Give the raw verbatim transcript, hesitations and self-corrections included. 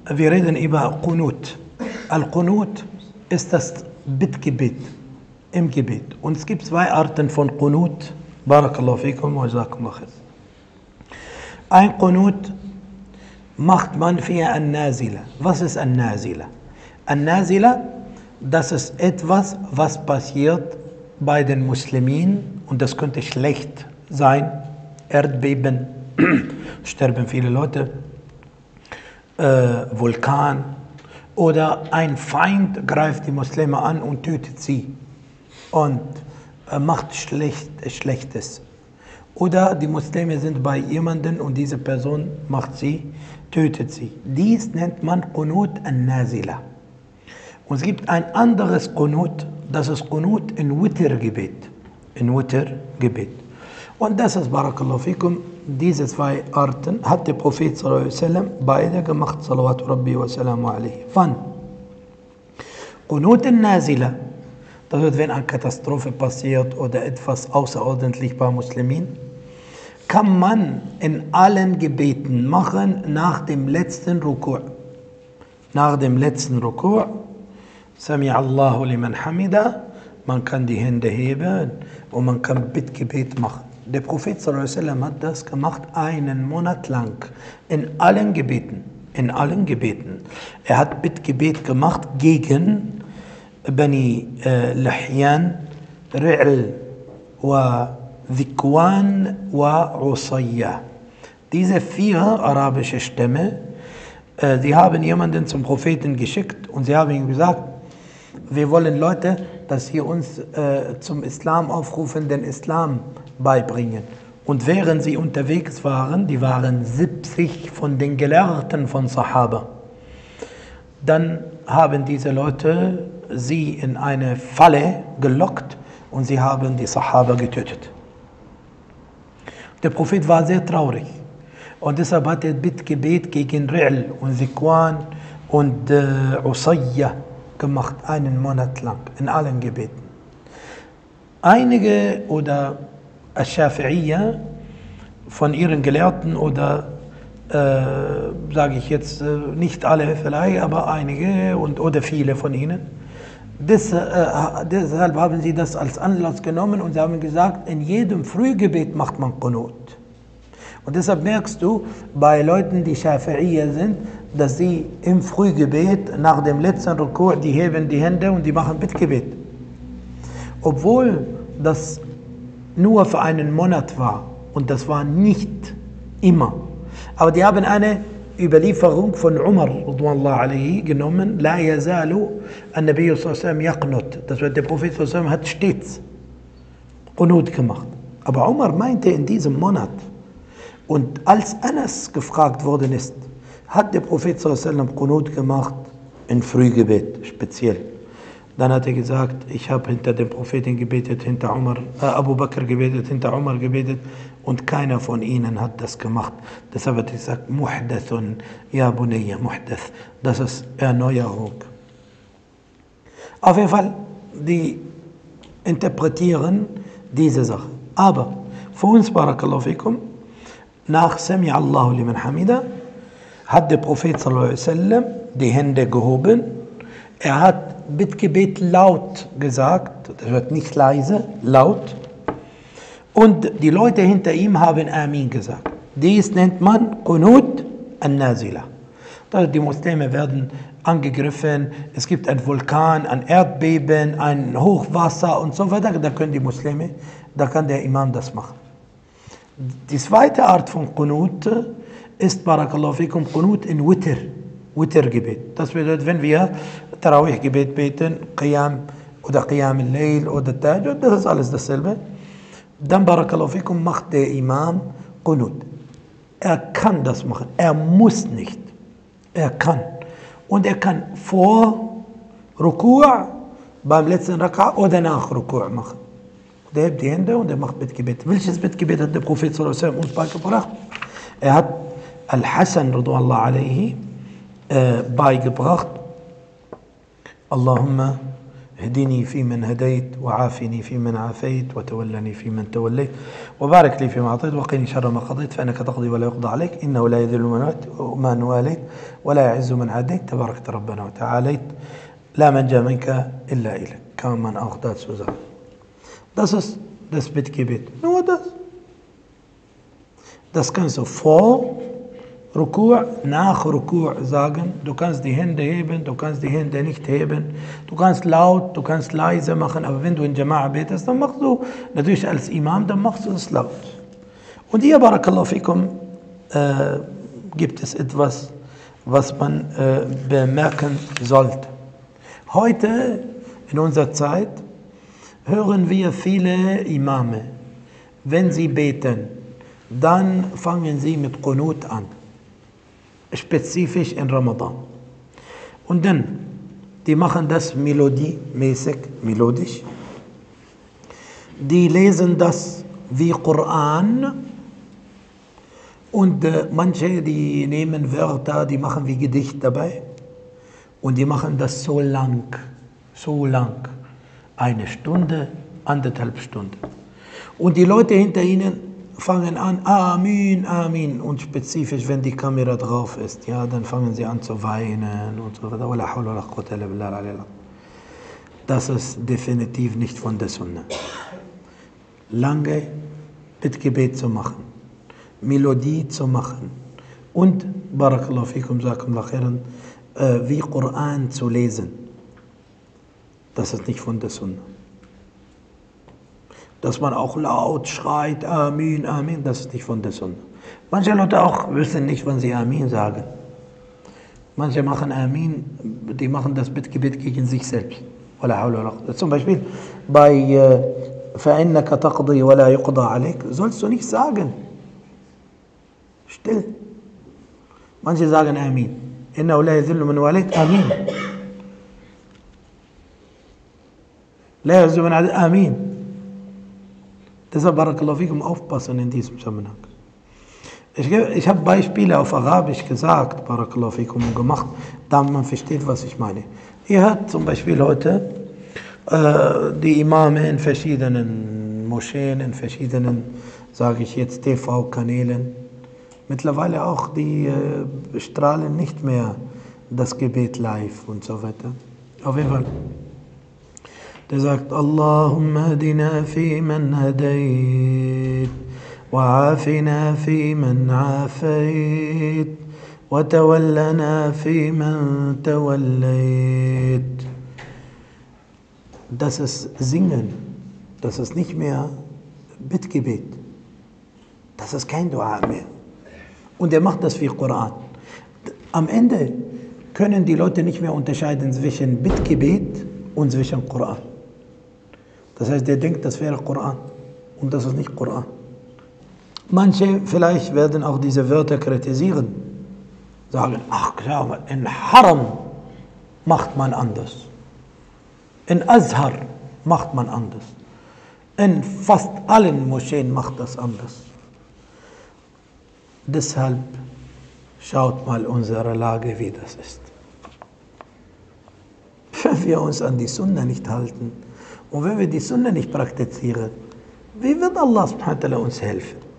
Wir reden über Qunut. Al-Qunut ist das Bittgebet im Gebet. Und es gibt zwei Arten von Qunut. Barakallahu fikum wa jazakumullah khair. Ein Qunut macht man für An-Nazila. Was ist An-Nazila? An-Nazila, das ist etwas, was passiert bei den Muslimen, und das könnte schlecht sein. Erdbeben, sterben viele Leute, äh, Vulkan, oder ein Feind greift die Muslime an und tötet sie und äh, macht schlecht, Schlechtes. Oder die Muslime sind bei jemandem und diese Person macht sie, tötet sie. Dies nennt man Qunut an-Nazila. Und es gibt ein anderes Qunut, das ist Qunut in Witr-Gebet. In Witr-Gebet. Und das ist, Barakallahu fikum, diese zwei Arten hat der Prophet sallallahu alaihi wasallam beide gemacht, salawatu rabbi wa salamu alaihi. Wann? Qunut an-Nazila, das wird, wenn eine Katastrophe passiert oder etwas außerordentlich bei Muslimen, kann man in allen Gebeten machen nach dem letzten Ruku'. Nach dem letzten Ruku', Sami Allahu liman hamida, man kann die Hände heben und man kann Bittgebet machen. Der Prophet sallallahu alaihi wasallam hat das gemacht einen Monat lang in allen Gebeten, in allen Gebeten. Er hat Bittgebet gemacht gegen Bani äh, Lahyan, Ri'l wa Dhikwan wa Usayya. Diese vier arabische Stämme, äh, die haben jemanden zum Propheten geschickt und sie haben ihm gesagt, wir wollen Leute, dass sie uns äh, zum Islam aufrufen, den Islam beibringen. Und während sie unterwegs waren, die waren siebzig von den Gelehrten von Sahaba, dann haben diese Leute sie in eine Falle gelockt und sie haben die Sahaba getötet. Der Prophet war sehr traurig und deshalb hat er Bittgebet gegen Ri'l und Dhikwan und äh, Usayya gemacht, einen Monat lang, in allen Gebeten. Einige oder Ash-Shafi'iyya von ihren Gelehrten oder äh, sage ich jetzt äh, nicht alle vielleicht, aber einige und oder viele von ihnen, das, äh, deshalb haben sie das als Anlass genommen und sie haben gesagt, in jedem Frühgebet macht man Qunut. Und deshalb merkst du bei Leuten, die Shafi'iyya sind, dass sie im Frühgebet nach dem letzten Ruku' die heben die Hände und die machen Bittgebet. Obwohl das nur für einen Monat war und das war nicht immer. Aber die haben eine Überlieferung von Umar radhiyallahu anhu genommen, La yazalu an-Nabiy sallallahu alaihi wasallam yaqnut. Das wird der Prophet sallallahu alaihi wasallam hat stets Qunut gemacht. Aber Umar meinte in diesem Monat, und als Anas gefragt worden ist, hat der Prophet sallallahu alaihi wasallam Qunut gemacht in Frühgebet speziell. Dann hat er gesagt, ich habe hinter dem Propheten gebetet, hinter Umar, äh, Abu Bakr gebetet, hinter Umar gebetet und keiner von ihnen hat das gemacht. Deshalb hat er gesagt, Muhdathun, ya bunayya, Muhdath. Das ist Erneuerung. Auf jeden Fall, die interpretieren diese Sache. Aber für uns, Barakallahu fikum, nach Sami Allahu liman hamida, hat der Prophet sallallahu alaihi wasallam die Hände gehoben. Er hat Bittgebet laut gesagt, das wird nicht leise, laut. Und die Leute hinter ihm haben Amin gesagt. Dies nennt man Qunut an-Nazila. Die Muslime werden angegriffen, es gibt ein Vulkan, ein Erdbeben, ein Hochwasser und so weiter. Da können die Muslime, da kann der Imam das machen. Die zweite Art von Qunut ist, Barakallahu fikum, Qunut in Witr. Witr-Gebet. Das bedeutet, wenn wir Tarawih-Gebet beten, Qiyam oder Qiyam al-Layl oder Tahajjud, das ist alles dasselbe. Dann, Barakallahu fikum, macht der Imam Qunut. Er kann das machen. Er muss nicht. Er kann. Und er kann vor Ruku' beim letzten Raka' oder nach Ruku' machen. Der hebt die Hände und er macht Bittgebet. Welches Bittgebet hat der Prophet sallallahu alaihi wasallam uns beigebracht? Er hat Al-Hasan radhiyallahu anhu beigebracht. Allahumma اهدني فيمن هديت وعافني فيمن عافيت وتولني فيمن توليت وبارك لي فيما أعطيت وقني شر ما قضيت فإنك تقضي ولا يقضى عليك إنه لا يذل من واليت ولا يعز من عاديت تباركت ربنا وتعاليت لا منجا منك إلا إليك kann man auch dazu sagen. Das ist das Bittgebet. Nur das. Das kannst du vor Ruku', nach Ruku' sagen. Du kannst die Hände heben, du kannst die Hände nicht heben. Du kannst laut, du kannst leise machen. Aber wenn du in Jama'a betest, dann machst du, natürlich als Imam, dann machst du es laut. Und hier, Barakallahu fikum, äh, gibt es etwas, was man äh, bemerken sollte. Heute, in unserer Zeit, hören wir viele Imame, wenn sie beten, dann fangen sie mit Qunut an, spezifisch in Ramadan. Und dann, die machen das melodiemäßig, melodisch. Die lesen das wie Koran und äh, manche, die nehmen Wörter, die machen wie Gedicht dabei und die machen das so lang, so lang, eine Stunde, anderthalb Stunden. Und die Leute hinter ihnen fangen an, Amin, Amin. Und spezifisch, wenn die Kamera drauf ist, ja, dann fangen sie an zu weinen und so weiter. Das ist definitiv nicht von der Sunna. Lange Bittgebet zu machen, Melodie zu machen und, Barakallahu fikum, Jazakumullahu khairan, wie Koran zu lesen. Das ist nicht von der Sunna. Dass man auch laut schreit, Amin, Amin, das ist nicht von der Sunna. Manche Leute auch wissen nicht, wann sie Amin sagen. Manche machen Amin, die machen das Bittgebet gegen sich selbst. Zum Beispiel bei فَإِنَّكَ تَقْضِي وَلَا يُقْضَى عَلَيْكَ sollst du nicht sagen. Still. Manche sagen Amin. إِنَّهُ لَا يَذِلُّ مَنْ وَالَيْتَ Amin. لا يعز من عدد Amin. Deshalb, Barakallahu fikum, aufpassen in diesem Zusammenhang. Ich, ich habe Beispiele auf Arabisch gesagt, Barakallahu fikum, gemacht, damit man versteht, was ich meine. Ihr hört zum Beispiel heute äh, die Imame in verschiedenen Moscheen, in verschiedenen, sage ich jetzt, T V-Kanälen. Mittlerweile auch, die äh, strahlen nicht mehr das Gebet live und so weiter. Auf jeden Fall. Der sagt, Allahumma hadina fi man hadayt, wa afina fi man afayt, wa tawallana fi man tawallayt. Das ist Singen, das ist nicht mehr Bittgebet, das ist kein Dua mehr. Und er macht das wie Koran. Am Ende können die Leute nicht mehr unterscheiden zwischen Bittgebet und zwischen Koran. Das heißt, der denkt, das wäre Koran und das ist nicht Koran. Manche vielleicht werden auch diese Wörter kritisieren, sagen, ach klar, in Haram macht man anders, in Azhar macht man anders, in fast allen Moscheen macht das anders. Deshalb schaut mal unsere Lage, wie das ist. Wenn wir uns an die Sunna nicht halten und wenn wir die Sunna nicht praktizieren, wie wird Allah subhanahu wa ta'ala uns helfen?